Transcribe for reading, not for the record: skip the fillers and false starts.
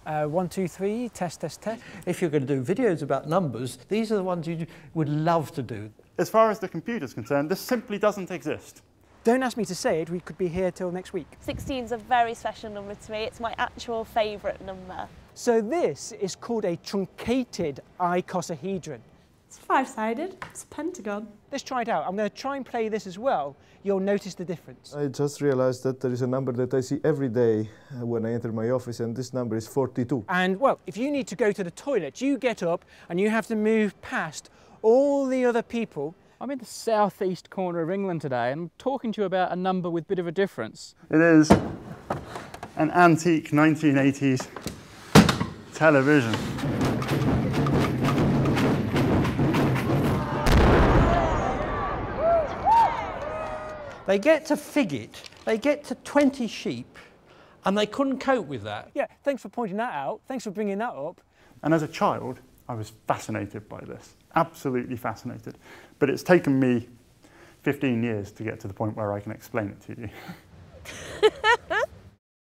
1, 2, 3, test, test, test. If you're going to do videos about numbers, these are the ones you would love to do. As far as the computer's concerned, this simply doesn't exist. Don't ask me to say it, we could be here till next week. 16 is a very special number to me. It's my actual favourite number. So this is called a truncated icosahedron. It's five-sided. It's a pentagon. Let's try it out. I'm going to try and play this as well. You'll notice the difference. I just realized that there is a number that I see every day when I enter my office, and this number is 42. And, well, if you need to go to the toilet, you get up and you have to move past all the other people. I'm in the southeast corner of England today and I'm talking to you about a number with a bit of a difference. It is an antique 1980s television. They get to Figgett, they get to 20 sheep, and they couldn't cope with that. Yeah, thanks for pointing that out. Thanks for bringing that up. And as a child, I was fascinated by this, absolutely fascinated. But it's taken me 15 years to get to the point where I can explain it to you.